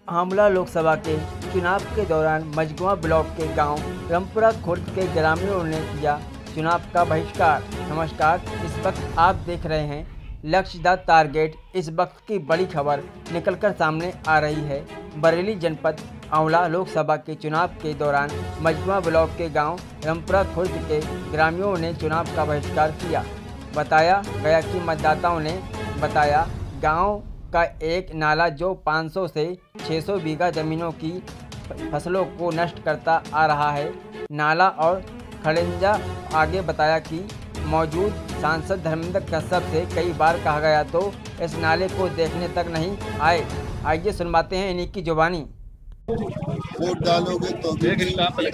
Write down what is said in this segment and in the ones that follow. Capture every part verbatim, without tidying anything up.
आंवला लोकसभा के चुनाव के दौरान मझगुआ ब्लॉक के गांव रामपुरा खुर्द के ग्रामीणों ने किया चुनाव का बहिष्कार। नमस्कार, इस वक्त आप देख रहे हैं लक्ष्य द टारगेट। इस वक्त की बड़ी खबर निकलकर सामने आ रही है। बरेली जनपद आंवला लोकसभा के चुनाव के दौरान मझगुआ ब्लॉक के गांव रामपुरा खुर्द के ग्रामीणों ने चुनाव का बहिष्कार किया। बताया गया कि मतदाताओं ने बताया गांव का एक नाला जो पाँच सौ से छह सौ बीघा ज़मीनों की फसलों को नष्ट करता आ रहा है। नाला और खड़ंजा आगे बताया कि मौजूद सांसद धर्मेंद्र कश्यप से कई बार कहा गया तो इस नाले को देखने तक नहीं आए। आइए सुनवाते हैं इन्हीं की जुबानी। वोट डालोगे तो भी डालोगे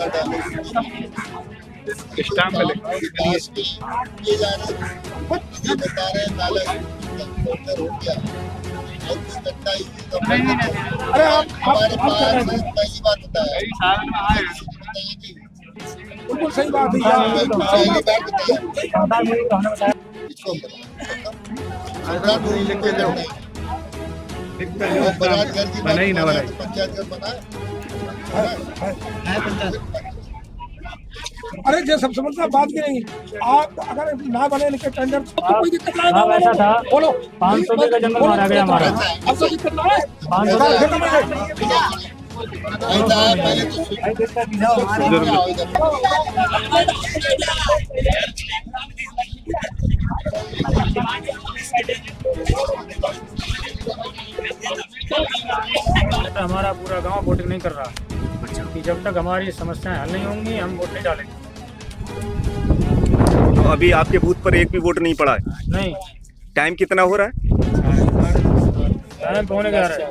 स्टाम्प ये जा रहे ये बता रहे हैं नाला हो गया। अरे आप हमारे पास पहली बात बताया बिल्कुल सही बात है। पहली बात बताया इसको बराजगढ़ की बनाई ना बनाई पंचायत घर बना अरे जो सब समझना बात की नहीं। आप अगर ना बने लिखे टेंडर तो कोई दिक्कत नहीं है। ऐसा था बोलो पाँच सौ बीघा जंगल मारा गया हमारा। अब तो दिक्कत ना है। पाँच सौ पहले तो हमारा पूरा गांव वोटिंग नहीं कर रहा कि जब तक हमारी समस्याएं हल नहीं होंगी हम वोट नहीं डालेंगे। तो अभी आपके बूथ पर एक भी वोट नहीं पड़ा है? नहीं। टाइम कितना हो रहा है? टाइम पौने ग्यारह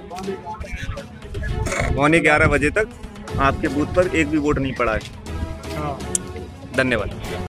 पौने ग्यारह बजे तक आपके बूथ पर एक भी वोट नहीं पड़ा है। हाँ। धन्यवाद।